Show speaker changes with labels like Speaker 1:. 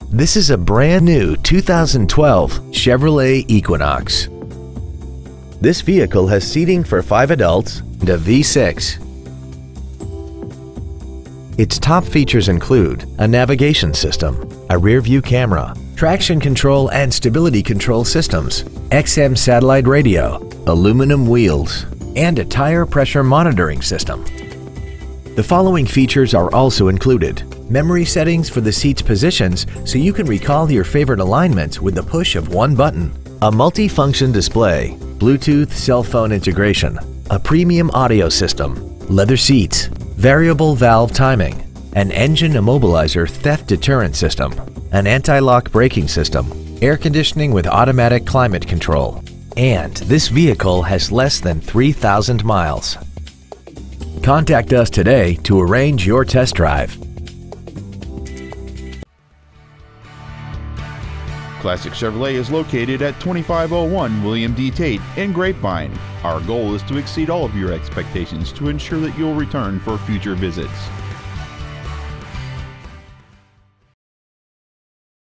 Speaker 1: This is a brand new 2012 Chevrolet Equinox. This vehicle has seating for 5 adults and a V6. Its top features include a navigation system, a rear-view camera, traction control and stability control systems, XM satellite radio, aluminum wheels, and a tire pressure monitoring system. The following features are also included: memory settings for the seat's positions so you can recall your favorite alignments with the push of one button, a multi-function display, Bluetooth cell phone integration, a premium audio system, leather seats, variable valve timing, an engine immobilizer theft deterrent system, an anti-lock braking system, air conditioning with automatic climate control, and this vehicle has less than 3,000 miles. Contact us today to arrange your test drive.
Speaker 2: Classic Chevrolet is located at 2501 William D. Tate in Grapevine. Our goal is to exceed all of your expectations to ensure that you'll return for future visits.